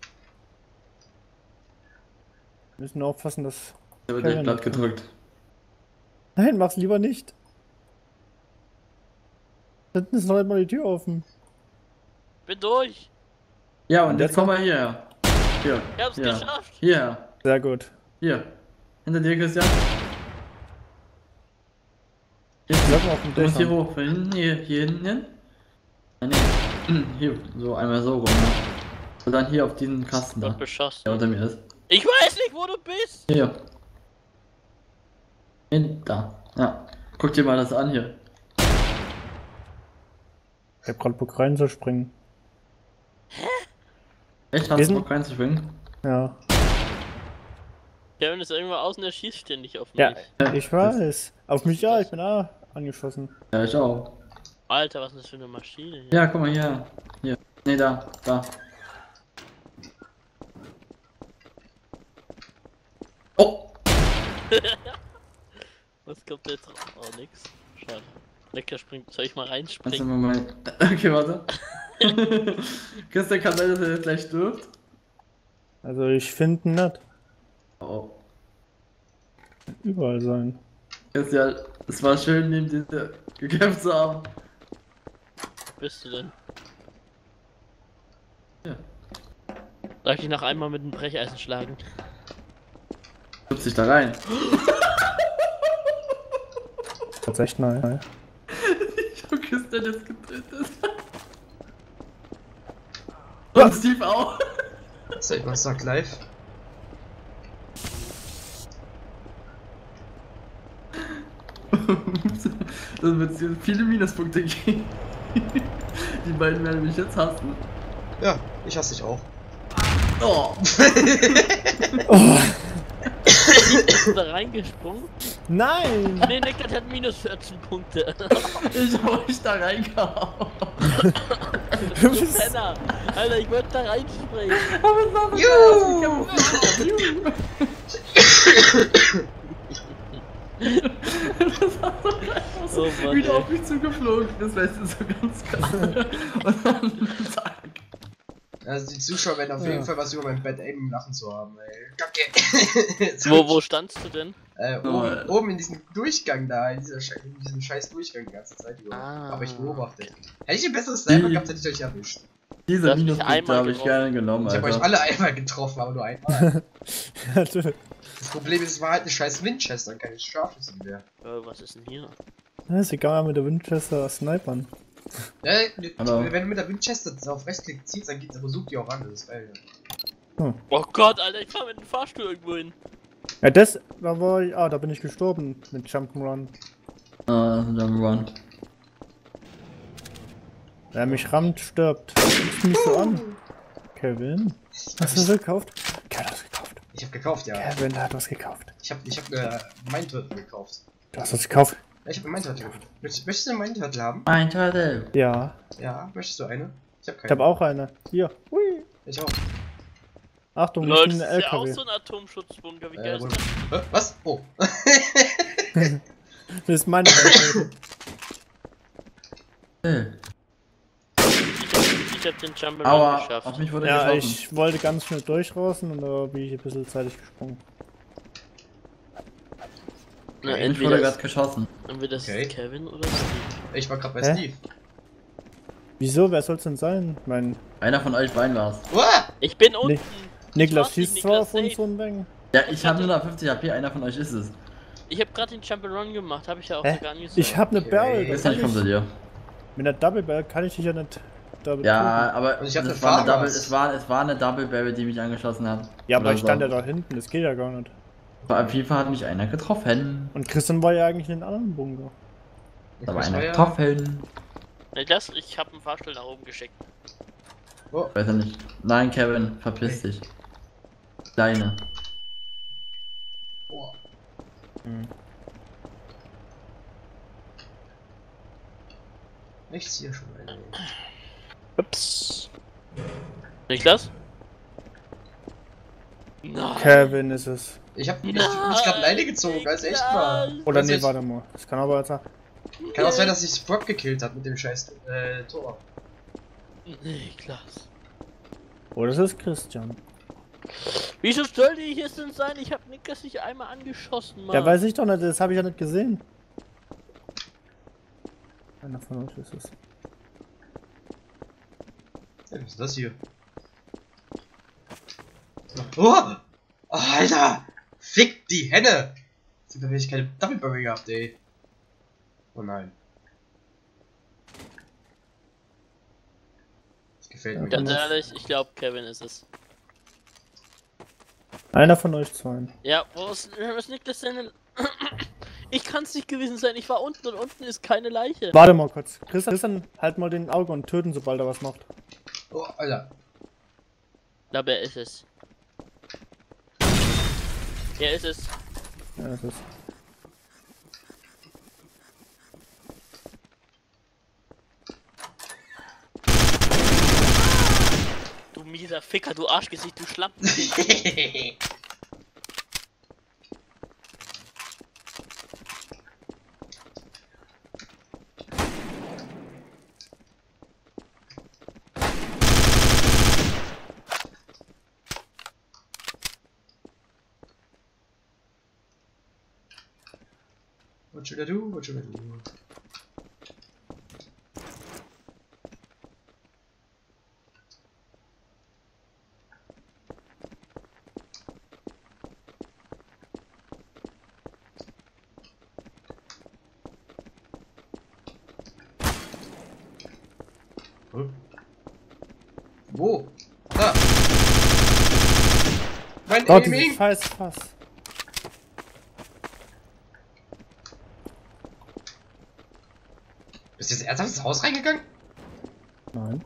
[SPEAKER 4] Wir müssen nur aufpassen, dass.
[SPEAKER 3] Da wird
[SPEAKER 4] Kevin.
[SPEAKER 3] der Blatt gedrückt.
[SPEAKER 4] Nein, mach's lieber nicht. Hinten ist noch einmal die Tür offen.
[SPEAKER 2] Bin durch!
[SPEAKER 3] Ja, und,
[SPEAKER 4] Und
[SPEAKER 3] jetzt
[SPEAKER 4] jetzt
[SPEAKER 3] kommen wir hierher. Hier.
[SPEAKER 2] Ich hab's
[SPEAKER 3] hier.
[SPEAKER 2] geschafft!
[SPEAKER 3] Hierher.
[SPEAKER 4] Sehr gut.
[SPEAKER 3] Hier. Hinter dir, Christian. Hier,
[SPEAKER 4] Sag mal auf dem
[SPEAKER 3] du musst hier
[SPEAKER 4] Dächern.
[SPEAKER 3] hoch. Von hinten, hier, hier hinten hin. Nein, nee. Hier, so einmal so rum. Ne? Und dann hier auf diesen Kasten da,
[SPEAKER 2] Wird beschossen.
[SPEAKER 3] der unter mir ist.
[SPEAKER 2] Ich weiß nicht, wo du bist!
[SPEAKER 3] Hier. Hin, da. Ja. Guck dir mal das an hier.
[SPEAKER 4] Ich hab grad Bock reinzuspringen.
[SPEAKER 3] Echt,
[SPEAKER 4] Wir
[SPEAKER 3] hast du
[SPEAKER 4] sind-
[SPEAKER 3] Bock reinzuspringen?
[SPEAKER 4] Ja.
[SPEAKER 2] Kevin ist irgendwo außen, der schießt ständig auf mich.
[SPEAKER 4] Ja, ich weiß. Auf mich ja, ich bin auch angeschossen.
[SPEAKER 3] Ja, ich auch.
[SPEAKER 2] Alter, was ist das für eine Maschine hier?
[SPEAKER 3] Ja, guck mal hier. Hier. Nee, da. Da. Oh!
[SPEAKER 2] Was kommt jetzt raus? Oh, nix. Schade. Lecker springt. Soll ich mal
[SPEAKER 3] Kannst du
[SPEAKER 2] reinspringen?
[SPEAKER 3] mal mal. Okay, warte. Christian kann sein, dass er jetzt gleich stirbt.
[SPEAKER 4] Also ich finde nicht.
[SPEAKER 3] Oh.
[SPEAKER 4] Überall sein.
[SPEAKER 3] Christian, es war schön, neben dir gekämpft zu haben.
[SPEAKER 2] Wo bist du denn?
[SPEAKER 3] Ja.
[SPEAKER 2] Darf ich dich noch einmal mit dem Brecheisen schlagen?
[SPEAKER 3] Schubst dich da rein.
[SPEAKER 4] Das ist echt nein.
[SPEAKER 3] Ich hab Christian jetzt getötet. Und Steve auch.
[SPEAKER 1] Soll ich mal sagen, live?
[SPEAKER 3] Das wird jetzt viele Minuspunkte geben. Die beiden werden mich jetzt hassen.
[SPEAKER 1] Ja, ich hasse dich auch.
[SPEAKER 3] Oh.
[SPEAKER 4] Oh,
[SPEAKER 2] Bist du da reingesprungen?
[SPEAKER 4] nein!
[SPEAKER 2] Nee, Niklas hat minus vierzehn Punkte.
[SPEAKER 3] Ich hab euch da reingehauen.
[SPEAKER 2] Du Penner! Alter, ich wollte da reinspringen.
[SPEAKER 3] Aber es war so
[SPEAKER 1] Juhu!
[SPEAKER 3] geil, als ich gekämpft Das war so geil. als du
[SPEAKER 2] Oh Mann,
[SPEAKER 3] wieder
[SPEAKER 2] ey.
[SPEAKER 3] auf mich zugeflogen bist, weißt du, so ganz krass. Und dann zack.
[SPEAKER 1] Also die Zuschauer werden auf jeden
[SPEAKER 4] Ja.
[SPEAKER 1] Fall was über mein Bad Aim im Lachen zu haben, ey. Kacke.
[SPEAKER 2] Wo, wo standst du denn?
[SPEAKER 1] Äh,
[SPEAKER 3] Oh,
[SPEAKER 1] oben,
[SPEAKER 3] Alter.
[SPEAKER 1] oben in diesem Durchgang da, in, dieser Sche in diesem scheiß Durchgang die ganze Zeit über.
[SPEAKER 2] Ah.
[SPEAKER 1] Aber ich beobachtet. Hätte ich einen besseren Sniper
[SPEAKER 3] Die-
[SPEAKER 1] gehabt, hätte ich euch erwischt.
[SPEAKER 2] Du
[SPEAKER 3] Diese
[SPEAKER 2] hast mich
[SPEAKER 3] Minuspunkte
[SPEAKER 2] einmal
[SPEAKER 3] habe ich
[SPEAKER 2] getroffen.
[SPEAKER 3] gerne genommen,
[SPEAKER 1] Ich habe euch
[SPEAKER 3] Alter.
[SPEAKER 1] alle einmal getroffen, aber nur einmal.
[SPEAKER 4] Natürlich.
[SPEAKER 1] Das Problem ist, es war halt eine scheiß Winchester und keine Scharfschützengewehr.
[SPEAKER 2] Äh, was ist denn hier?
[SPEAKER 4] Ja, ist egal mit der Winchester snipern.
[SPEAKER 1] Ja,
[SPEAKER 3] Hallo.
[SPEAKER 1] wenn du mit der Winchester auf Rechtsklick ziehst, dann geht, versucht die auch an, das ist geil.
[SPEAKER 2] Oh Gott, Alter, ich fahr mit dem Fahrstuhl irgendwo hin.
[SPEAKER 4] Ja, das, da war ich, ah, da bin ich gestorben mit Jump'n'Run.
[SPEAKER 3] Ah, Jump'n'Run.
[SPEAKER 4] Wer mich rammt, stirbt. Guckst mich so an. Kevin? Hast du das gekauft? Kevin hat was gekauft.
[SPEAKER 1] Ich hab gekauft, ja.
[SPEAKER 4] Kevin hat was gekauft.
[SPEAKER 1] Ich hab, ich hab eine Mindturtle gekauft.
[SPEAKER 4] Du hast was gekauft?
[SPEAKER 1] Ja, ich hab eine Mindturtle gekauft. Möchtest, möchtest du eine Mindturtle haben?
[SPEAKER 3] Ein Turtle.
[SPEAKER 4] Ja.
[SPEAKER 1] Ja, möchtest du eine? Ich hab
[SPEAKER 4] Ich
[SPEAKER 1] keine.
[SPEAKER 4] habe auch eine. Hier. Hui.
[SPEAKER 1] Ich auch.
[SPEAKER 4] Achtung, ich
[SPEAKER 2] Leute,
[SPEAKER 4] bin
[SPEAKER 2] das
[SPEAKER 4] ein
[SPEAKER 2] ist ja auch
[SPEAKER 4] L K W.
[SPEAKER 2] so ein Atomschutzbunker. Wie
[SPEAKER 1] Äh,
[SPEAKER 2] geil
[SPEAKER 1] wo-
[SPEAKER 2] ist das?
[SPEAKER 1] Hä? Was? Oh.
[SPEAKER 4] Das ist meine L K W.
[SPEAKER 3] Hey.
[SPEAKER 2] Ich hab den Jump'n'Run
[SPEAKER 3] Aua,
[SPEAKER 2] geschafft.
[SPEAKER 3] auf mich wurde
[SPEAKER 4] Ja,
[SPEAKER 3] geschossen.
[SPEAKER 4] ich wollte ganz schnell durchrasen und da bin ich ein bisschen zeitig gesprungen.
[SPEAKER 2] Na,
[SPEAKER 3] Ich wurde
[SPEAKER 2] entweder
[SPEAKER 3] gerade
[SPEAKER 2] ist,
[SPEAKER 3] geschossen.
[SPEAKER 2] entweder ist
[SPEAKER 1] Okay.
[SPEAKER 2] es Kevin oder Steve.
[SPEAKER 1] Ich war gerade bei
[SPEAKER 4] Hä?
[SPEAKER 1] Steve.
[SPEAKER 4] Wieso? Wer soll's denn sein? Mein
[SPEAKER 3] Einer von euch beiden war's.
[SPEAKER 1] Uah!
[SPEAKER 2] Ich bin unten.
[SPEAKER 4] Niklas
[SPEAKER 2] war's nicht,
[SPEAKER 4] schießt zwar
[SPEAKER 2] Niklas,
[SPEAKER 4] auf uns
[SPEAKER 2] safe.
[SPEAKER 4] so ein Ding.
[SPEAKER 3] Ja, ich habe nur noch fünfzig H P, einer von euch ist es.
[SPEAKER 2] Ich hab gerade den Jump'n'Run gemacht, habe ich ja auch
[SPEAKER 4] Hä?
[SPEAKER 2] sogar angesagt.
[SPEAKER 4] Ich hab ne
[SPEAKER 1] Okay.
[SPEAKER 4] Barrel.
[SPEAKER 1] Jetzt
[SPEAKER 4] da
[SPEAKER 3] Ist
[SPEAKER 4] kann
[SPEAKER 3] nicht, kommt zu
[SPEAKER 4] ich,
[SPEAKER 3] dir.
[SPEAKER 4] mit der Double Barrel kann ich dich ja nicht Double
[SPEAKER 3] Ja, aber
[SPEAKER 1] Und ich hab
[SPEAKER 3] es,
[SPEAKER 1] eine
[SPEAKER 3] war eine Double,
[SPEAKER 1] Farmers.
[SPEAKER 3] es, war, es war eine Double Barrel, die mich angeschossen hat.
[SPEAKER 4] Ja, aber
[SPEAKER 3] Oder
[SPEAKER 4] ich stand
[SPEAKER 3] so.
[SPEAKER 4] ja da hinten, das geht ja gar nicht.
[SPEAKER 3] Auf jeden Fall hat mich einer getroffen.
[SPEAKER 4] Und Christian war ja eigentlich in den anderen Bunker.
[SPEAKER 3] Da war
[SPEAKER 1] Das
[SPEAKER 3] einer
[SPEAKER 1] war ja-
[SPEAKER 3] getroffen.
[SPEAKER 2] Niklas, ich hab einen Fahrstuhl nach oben geschickt.
[SPEAKER 1] Oh,
[SPEAKER 3] Weiß ja nicht. Nein, Kevin, verpiss dich. Deine.
[SPEAKER 1] oh.
[SPEAKER 4] Hm.
[SPEAKER 1] Nichts hier schon, ey.
[SPEAKER 2] Ups. Niklas? Nein.
[SPEAKER 4] Kevin ist es.
[SPEAKER 1] Ich hab mich gerade alleine gezogen, also echt mal.
[SPEAKER 4] Oder
[SPEAKER 1] Also
[SPEAKER 4] nee,
[SPEAKER 1] ich-
[SPEAKER 4] warte mal. Das kann aber jetzt auch.
[SPEAKER 1] Kann auch sein, dass sich Brock gekillt hat mit dem scheiß äh, Tor.
[SPEAKER 2] Niklas.
[SPEAKER 4] Oder es ist Christian.
[SPEAKER 2] Wieso sollte ich es denn sein? Ich hab Niklas nicht einmal angeschossen, Mann.
[SPEAKER 4] Ja, weiß ich doch nicht, das habe ich ja nicht gesehen. Einer von euch ist es.
[SPEAKER 1] Ja, was ist das hier? Oh! Oh, Alter! Fick die Henne! Jetzt habe ich keine Doppelberry gehabt, ey. Oh nein. Das gefällt mir
[SPEAKER 2] Ganz
[SPEAKER 1] nicht.
[SPEAKER 2] ehrlich, ich glaube Kevin ist es.
[SPEAKER 4] Einer von euch zwei.
[SPEAKER 2] Ja, wo ist, wo ist Niklas denn? Ich kann es nicht gewesen sein, ich war unten und unten ist keine Leiche.
[SPEAKER 4] Warte mal kurz. Christian, Christian, halt mal den Auge und töten, sobald er was macht.
[SPEAKER 1] Oh, Alter.
[SPEAKER 2] Ich glaube, er ist es. Er ist es.
[SPEAKER 4] Ja, das ist.
[SPEAKER 2] Du mieser Ficker, du Arschgesicht, du Schlampen.
[SPEAKER 1] What should I do? What should I do? Hm? Wo? Da! Mein
[SPEAKER 4] Oh, dieses
[SPEAKER 1] Aiming!
[SPEAKER 4] scheiß Fass.
[SPEAKER 1] Bist du jetzt ernsthaft ins Haus reingegangen?
[SPEAKER 4] Nein.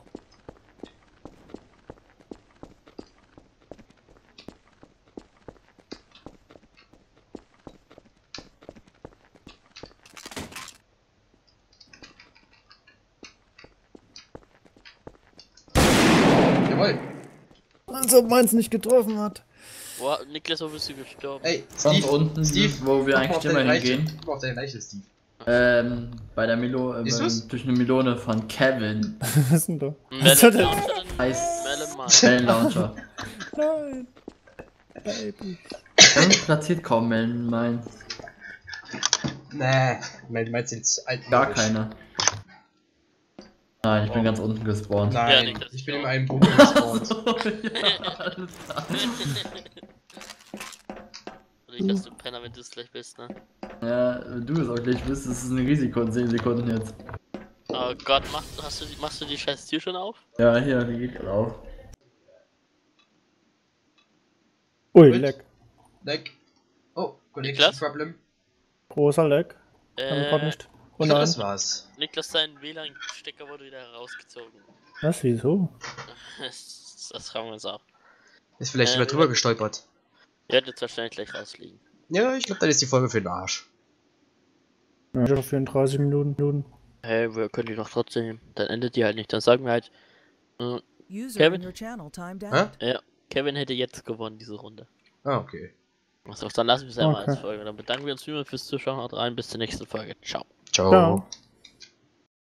[SPEAKER 1] Jawohl!
[SPEAKER 4] Als ob meins nicht getroffen hat.
[SPEAKER 2] Boah, Niklas, wo bist du gestorben?
[SPEAKER 1] Ey,
[SPEAKER 3] Ganz
[SPEAKER 1] Steve,
[SPEAKER 3] unten,
[SPEAKER 1] Steve,
[SPEAKER 3] wo wir
[SPEAKER 1] guck mal
[SPEAKER 3] eigentlich
[SPEAKER 1] auf
[SPEAKER 3] immer
[SPEAKER 1] deine Leiche.
[SPEAKER 3] hingehen.
[SPEAKER 1] Guck mal auf deine Leiche, Steve.
[SPEAKER 3] Ähm, bei der Milo, äh,
[SPEAKER 1] Siehst du's?
[SPEAKER 3] durch eine Melone von Kevin.
[SPEAKER 4] Was ist denn da?
[SPEAKER 2] Melon
[SPEAKER 4] soll der-
[SPEAKER 2] Launcher,
[SPEAKER 3] Heißt
[SPEAKER 2] Melon Mann.
[SPEAKER 3] Melon Launcher.
[SPEAKER 4] Nein. Baby.
[SPEAKER 3] Kevin platziert kaum Melon, mein.
[SPEAKER 1] Nee, mein, meinst du jetzt alt?
[SPEAKER 3] Gar keine. Nein, ich bin ganz unten gespawnt.
[SPEAKER 2] Ja,
[SPEAKER 1] Nein,
[SPEAKER 2] Niklas,
[SPEAKER 1] ich bin
[SPEAKER 2] auch.
[SPEAKER 1] in einem Bunker gespawnt.
[SPEAKER 3] Ja, alles klar.
[SPEAKER 2] Niklas, du Penner, wenn du es gleich bist, ne?
[SPEAKER 3] Ja, wenn du es auch gleich bist, ist es ein Risiko in zehn Sekunden jetzt.
[SPEAKER 2] Oh Gott, mach, hast du, die- machst du die scheiß Tür schon auf?
[SPEAKER 3] Ja, hier, die geht gerade auf.
[SPEAKER 4] Ui,
[SPEAKER 1] Gut.
[SPEAKER 4] Leck.
[SPEAKER 1] Like. Oh, Connection
[SPEAKER 2] Niklas?
[SPEAKER 1] Problem.
[SPEAKER 4] Großer Leck. Haben wir grad
[SPEAKER 2] Äh,
[SPEAKER 4] nicht. Oh
[SPEAKER 1] Ich glaub,
[SPEAKER 4] nein.
[SPEAKER 1] das war's.
[SPEAKER 2] Niklas, dein W L A N-Stecker wurde wieder herausgezogen.
[SPEAKER 4] Was, wieso?
[SPEAKER 2] Das, das fragen wir uns auch.
[SPEAKER 1] Ist vielleicht
[SPEAKER 2] Äh,
[SPEAKER 1] jemand drüber gestolpert.
[SPEAKER 2] Ihr werdet wahrscheinlich gleich rausfliegen.
[SPEAKER 1] Ja, ich glaube, dann ist die Folge für den Arsch.
[SPEAKER 4] Ja, schon vierunddreißig Minuten. Minuten.
[SPEAKER 2] Hey, wir können die noch trotzdem nehmen. Dann endet die halt nicht. Dann sagen wir halt, äh,
[SPEAKER 5] User
[SPEAKER 2] Kevin?
[SPEAKER 5] in your channel timed
[SPEAKER 1] Hä?
[SPEAKER 5] out.
[SPEAKER 2] ja, Kevin hätte jetzt gewonnen, diese Runde.
[SPEAKER 1] Ah, okay.
[SPEAKER 2] Also, dann lassen wir es einmal
[SPEAKER 4] Okay.
[SPEAKER 2] als Folge. Dann bedanken wir uns wie immer fürs Zuschauen. Haut rein, bis zur nächsten Folge. Ciao.
[SPEAKER 1] Ciao.
[SPEAKER 4] Ciao.